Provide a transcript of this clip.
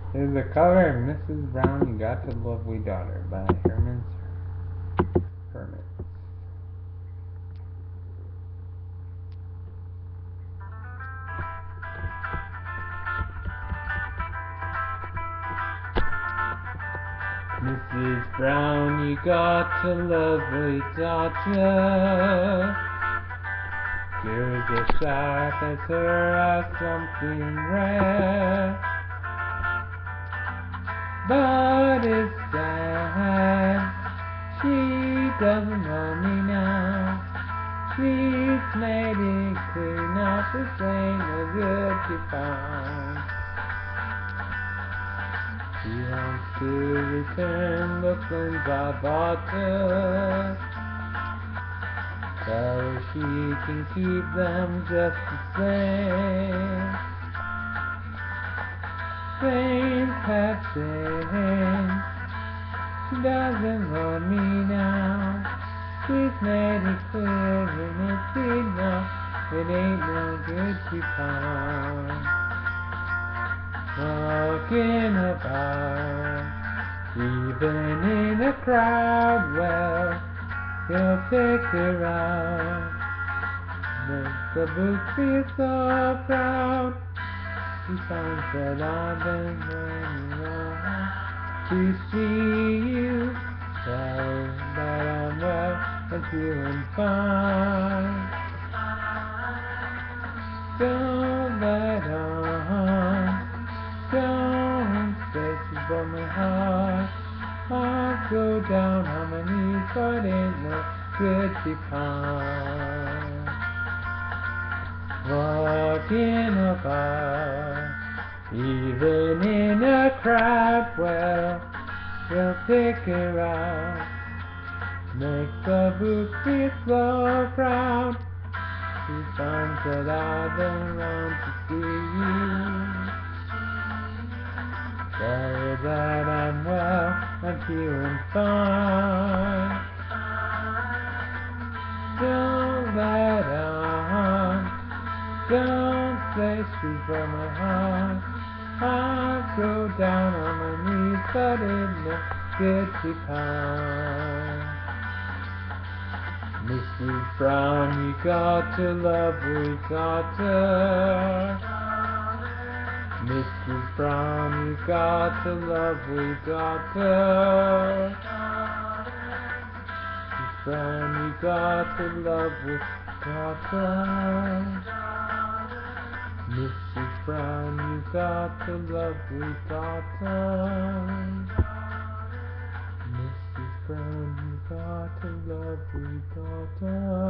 Is the color of Mrs. Brown You Got to Lovely Daughter by Herman Hermit. Mrs. Brown, you got a lovely daughter. You're as sharp as her as something rare. But it's sad, she doesn't want me now. She's made it clear now this ain't no good to find. She wants to return the things I bought her. Tell her she can keep them just the same. Things have changed. She doesn't want me now. She's made it clear and it's enough. It ain't no good to find. Walking about, even in a crowd, well, you'll pick her out. Makes the book feel so proud. She finds that I've been running around to see you. Tell her that I'm well and feeling fine. Don't let on. Don't say she's broke my heart. I'll go down on my knees, but ain't no good to find. Walking about, even in a crowd, well, we'll pick her out. Make the book feel so proud. She finds that I've been around to see you. Tell her that I'm well, I'm feeling fine. Don't let on. Don't say she's from my heart. I'll go down on my knees, but it's no good to find. Mrs. Brown, you got a lovely daughter. Mrs. Brown, you got a lovely daughter. Mrs. Brown, you got a lovely daughter. Mrs. Brown, you got a lovely daughter. Mrs. Brown, you got a lovely daughter.